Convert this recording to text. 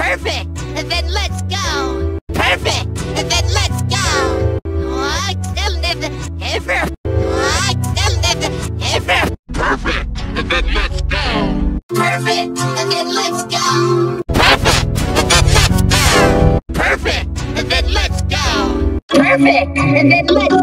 Perfect! And then let's go! Perfect! And then let's go! I tell them ever! I tell them ever! Perfect! And then let's go! Perfect! And then let's go! Perfect! And then let's go! Perfect! And then let's go! Perfect! And then let's